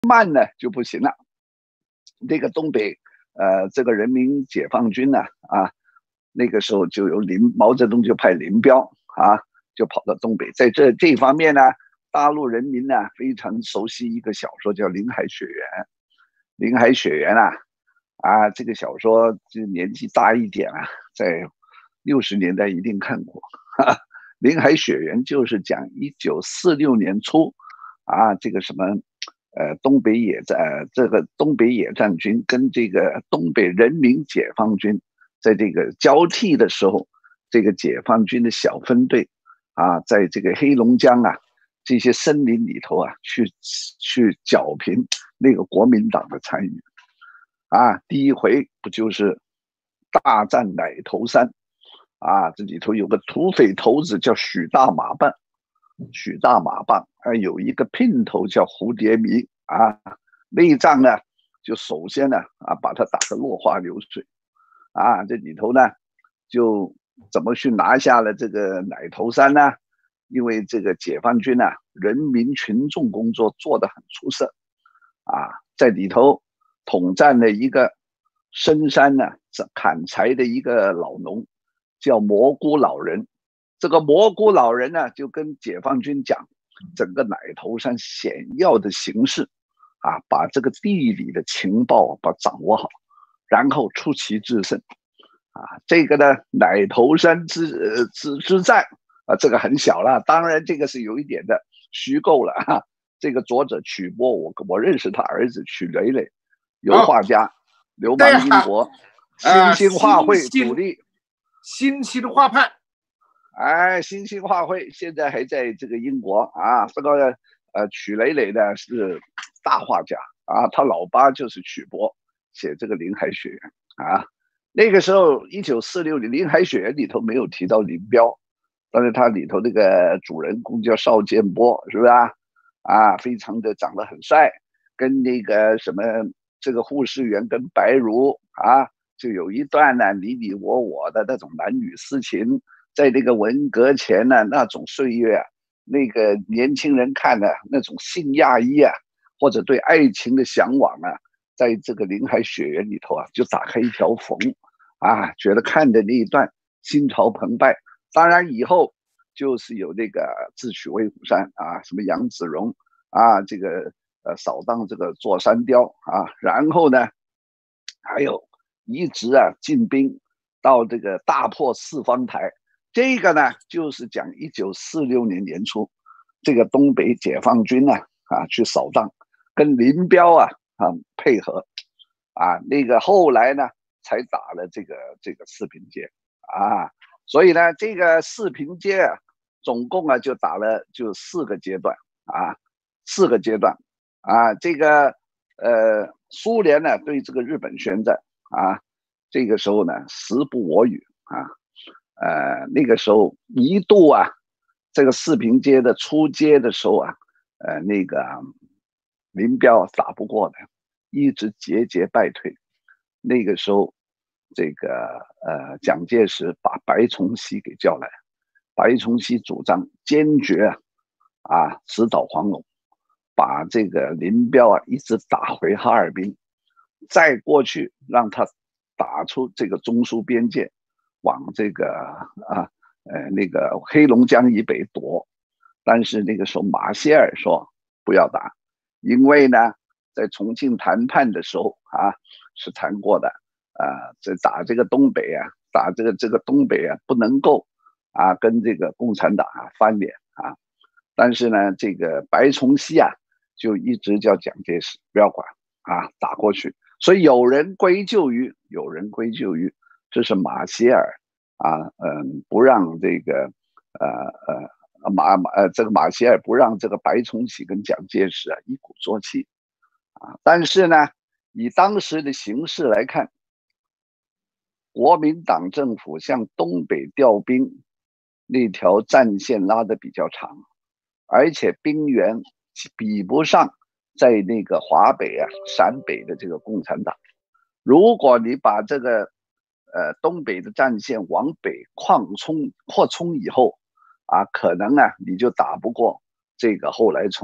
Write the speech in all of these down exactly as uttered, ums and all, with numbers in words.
慢呢就不行了。这个东北呃这个人民解放军呢啊，那个时候就由林毛泽东就派林彪啊，就跑到东北，在这这方面呢，大陆人民呢非常熟悉一个小说叫《林海雪原》。林海雪原啊啊，这个小说就年纪大一点啊，在六十年代一定看过。哈，林海雪原就是讲一九四六年初啊，这个什么呃东北野战、呃，这个东北野战军跟这个东北人民解放军在这个交替的时候，这个解放军的小分队啊，在这个黑龙江啊这些森林里头啊，去去剿平那个国民党的参与啊。第一回不就是大战奶头山啊？这里头有个土匪头子叫许大马棒，许大马棒啊，有一个姘头叫蝴蝶迷啊。内战呢，就首先呢啊，把他打得落花流水啊。这里头呢，就怎么去拿下了这个奶头山呢？因为这个解放军呢、啊，人民群众工作做得很出色啊，在里头统战了一个深山呢砍柴的一个老农，叫蘑菇老人。这个蘑菇老人呢，就跟解放军讲整个奶头山险要的形势啊，把这个地理的情报把掌握好，然后出奇制胜啊。这个呢，奶头山之呃之之战。啊，这个很小了，当然这个是有一点的虚构了啊。这个作者曲波，我我认识他儿子曲磊磊，油画家，哦、流亡英国， 啊、 新兴画会主力， 新兴画派， 哎，新兴画会现在还在这个英国啊。这个呃曲磊磊呢是大画家啊，他老爸就是曲波，写这个《林海雪原》啊。那个时候一九四六年，《林海雪原》里头没有提到林彪。但是他里头那个主人公叫邵建波，是不是啊？啊，非常的长得很帅，跟那个什么这个护士员跟白茹啊，就有一段呢你你我我的那种男女私情，在那个文革前呢那种岁月啊，那个年轻人看的那种性亚裔啊，或者对爱情的向往啊，在这个林海雪原里头啊，就打开一条缝啊，觉得看的那一段心潮澎湃。当然以后就是有那个智取威虎山啊，什么杨子荣啊，这个呃扫荡这个座山雕啊，然后呢，还有一直啊进兵到这个大破四方台，这个呢就是讲一九四六年年初，这个东北解放军呢啊去扫荡，跟林彪啊啊配合啊，那个后来呢才打了这个这个四平街啊。所以呢，这个四平街啊，总共啊就打了就四个阶段啊，四个阶段啊。这个呃，苏联呢对这个日本宣战啊，这个时候呢时不我与啊，呃，那个时候一度啊，这个四平街的出街的时候啊，呃，那个林彪打不过的，一直节节败退。那个时候。这个呃，蒋介石把白崇禧给叫来，白崇禧主张坚决啊直捣黄龙，把这个林彪啊一直打回哈尔滨，再过去让他打出这个中苏边界，往这个啊呃那个黑龙江以北夺。但是那个时候马歇尔说不要打，因为呢在重庆谈判的时候啊是谈过的。啊，这打这个东北啊，打这个这个东北啊，不能够啊跟这个共产党啊翻脸啊。但是呢，这个白崇禧啊，就一直叫蒋介石不要管啊，打过去。所以有人归咎于，有人归咎于，这是马歇尔啊，嗯，不让这个呃呃马马呃这个马歇尔不让这个白崇禧跟蒋介石啊一鼓作气啊。但是呢，以当时的形势来看。国民党政府向东北调兵，那条战线拉得比较长，而且兵源比不上在那个华北啊、陕北的这个共产党。如果你把这个呃东北的战线往北扩充扩充以后啊，可能啊你就打不过这个后来从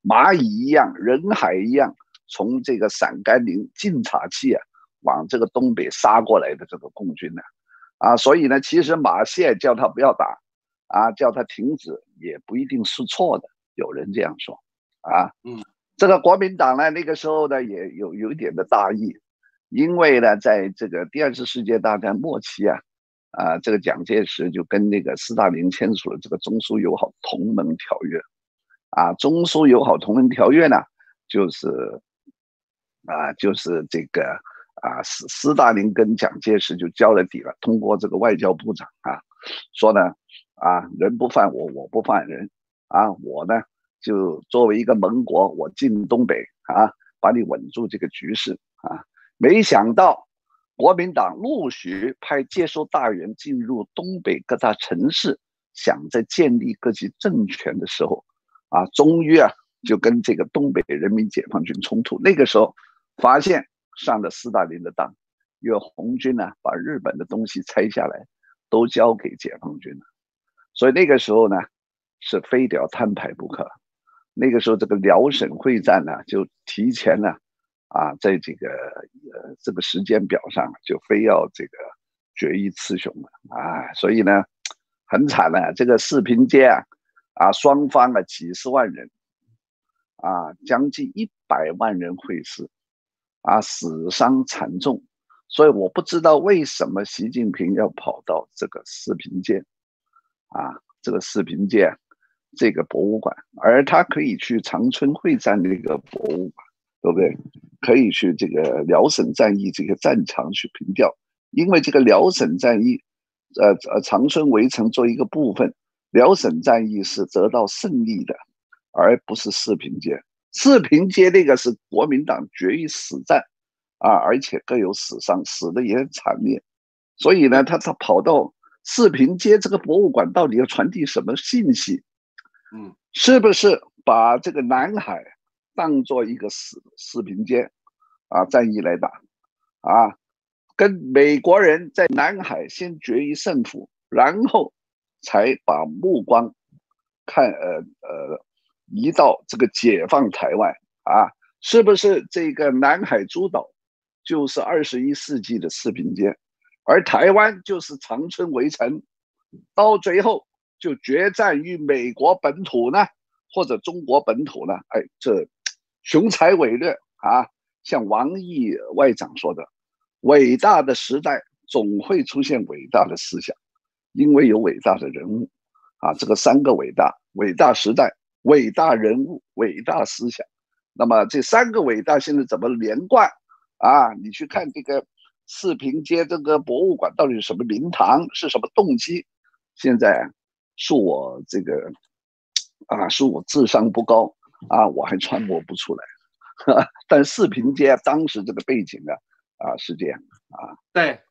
蚂蚁一样，人海一样，从这个陕甘宁晋察冀啊，往这个东北杀过来的这个共军呢，啊，所以呢，其实马谢叫他不要打，啊，叫他停止，也不一定是错的，有人这样说，啊， 嗯， 这个国民党呢，那个时候呢，也有有一点的大意，因为呢，在这个第二次世界大战末期啊。啊，这个蒋介石就跟那个斯大林签署了这个中苏友好同盟条约，啊，中苏友好同盟条约呢，就是啊，就是这个啊，斯斯大林跟蒋介石就交了底了，通过这个外交部长啊，说呢，啊，人不犯我，我不犯人，啊，我呢就作为一个盟国，我进东北啊，把你稳住这个局势啊，没想到。国民党陆续派接收大员进入东北各大城市，想在建立各级政权的时候，啊，终于啊就跟这个东北人民解放军冲突。那个时候发现上了斯大林的当，因为红军呢、啊、把日本的东西拆下来，都交给解放军了，所以那个时候呢是非得要摊牌不可。那个时候这个辽沈会战呢就提前了。啊，在这个呃这个时间表上，就非要这个决一雌雄了啊，所以呢，很惨了、啊。这个四平街啊，啊双方啊几十万人，啊将近一百万人会师，啊死伤惨重。所以我不知道为什么习近平要跑到这个四平街，啊这个四平街这个博物馆，而他可以去长春会战那个博物馆。对不对？可以去这个辽沈战役这个战场去凭吊，因为这个辽沈战役，呃呃，长春围城作为一个部分，辽沈战役是得到胜利的，而不是四平街。四平街那个是国民党决一死战啊，而且各有死伤，死的也很惨烈。所以呢，他他跑到四平街这个博物馆，到底要传递什么信息？ 嗯， 是不是把这个南海当做一个四四平街啊战役来打啊，跟美国人在南海先决一胜负，然后才把目光看呃呃移到这个解放台湾啊，是不是这个南海诸岛就是二十一世纪的四平街，而台湾就是长春围城，到最后就决战于美国本土呢，或者中国本土呢？哎，这。雄才伟略啊，像王毅外长说的，伟大的时代总会出现伟大的思想，因为有伟大的人物啊，这个三个伟大：伟大时代、伟大人物、伟大思想。那么这三个伟大现在怎么连贯啊？你去看这个四平街这个博物馆到底是什么名堂，是什么动机？现在恕我这个啊，恕我智商不高。啊，我还揣摩不出来，但四平街当时这个背景呢，啊是这样啊。 对，